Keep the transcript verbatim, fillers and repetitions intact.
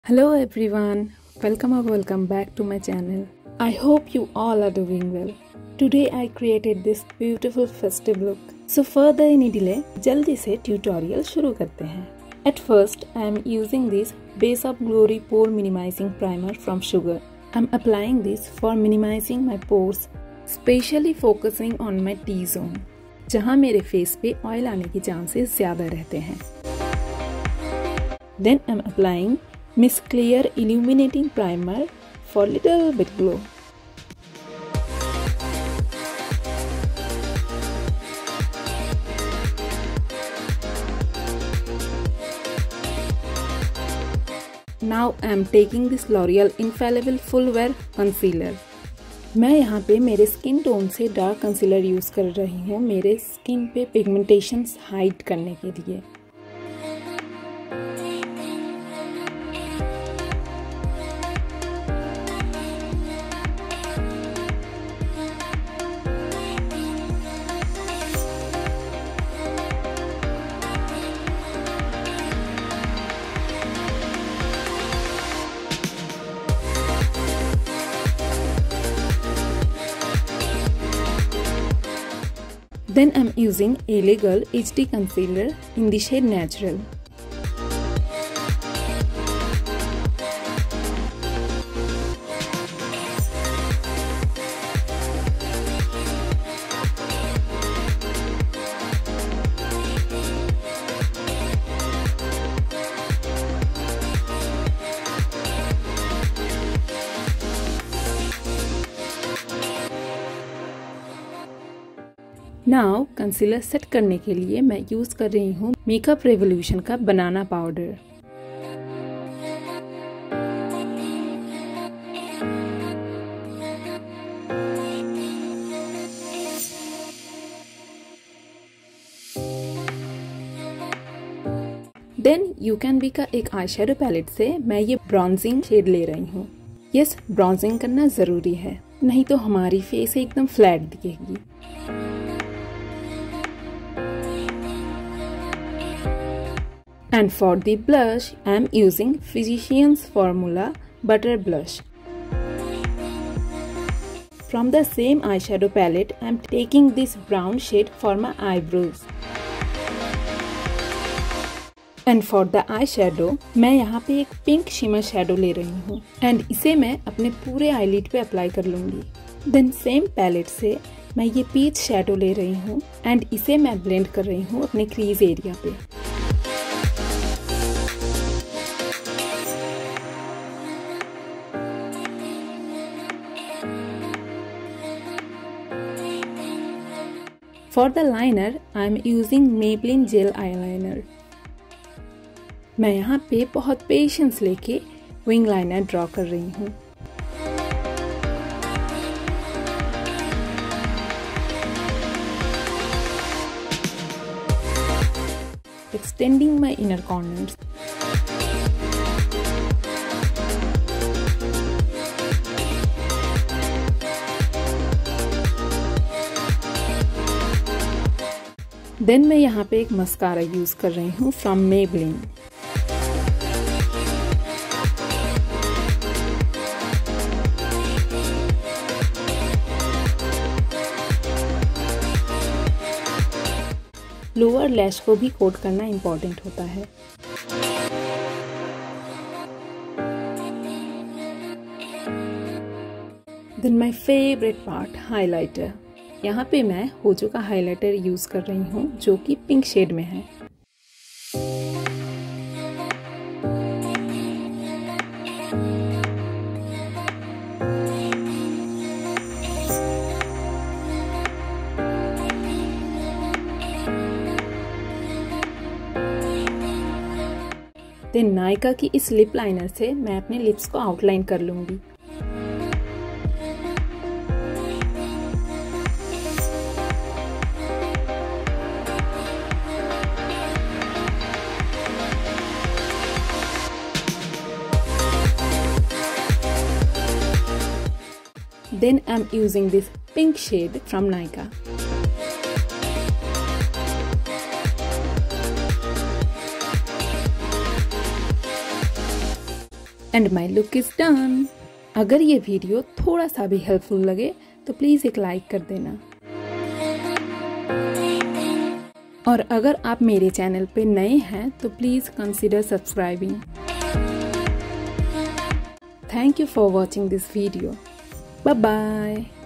Hello everyone, welcome or welcome back to my channel. I hope you all are doing well. Today I created this beautiful festive look. So further any delay, जल्दी से tutorial शुरू करते हैं. At first I am using this Base of Glory Pore Minimizing Primer from Sugar. I am applying this for minimizing my pores, specially focusing on my T-zone, जहाँ मेरे face पे oil आने की चांसेस ज़्यादा रहते हैं. Then I am applying Miss Clear Illuminating Primer for little bit glow. Now I am taking this L'Oreal Infallible Full Wear Concealer. मैं यहाँ पे मेरे स्किन टोन से डार्क कंसीलर यूज़ कर रही हूँ मेरे स्किन पे पिगमेंटेशंस हाइड करने के लिए. Then I'm using L A Girl H D Concealer in the shade Natural. Now concealer set करने के लिए मैं यूज़ कर रही हूँ मेकअप रेवोल्यूशन का banana powder. Then you can be का एक आई शेडो पैलेट से मैं ये ब्रॉन्जिंग शेड ले रही हूँ. यस, ब्रॉन्जिंग करना ज़रूरी है, नहीं तो हमारी फेस एकदम फ्लैट दिखेगी. And for the blush, I am using Physicians Formula Butter Blush. From the same eyeshadow palette, I am taking this brown shade for my eyebrows. And for the eyeshadow, मैं यहाँ पे एक pink shimmer shadow ले रही हूँ. And इसे मैं अपने पूरे eyelid पे अप्लाई कर लूँगी. Then same palette से मैं ये peach shadow ले रही हूँ. And इसे मैं blend कर रही हूँ अपने crease area पे. For the liner, I am using Maybelline Gel Eyeliner. मैं यहाँ पे बहुत पेशेंस लेके विंग लाइनर ड्रॉ कर रही हूँ. Extending my inner corners. Then मैं यहाँ पे एक मस्कारा यूज़ कर रही हूँ फ्रॉम Maybelline. लोअर लैश को भी कोट करना इम्पोर्टेंट होता है. Then my favourite part, highlighter. यहाँ पे मैं होजो का हाइलाइटर यूज़ कर रही हूँ जो कि पिंक शेड में है. देन नायका की इस लिप लाइनर से मैं अपने लिप्स को आउटलाइन कर लूँगी. Then I'm using this pink shade from Nykaa. And my look is done. अगर ये वीडियो थोड़ा सा भी हेल्पफुल लगे तो प्लीज एक लाइक कर देना, और अगर आप मेरे चैनल पे नए हैं तो please consider subscribing. Thank you for watching this video. Bye bye.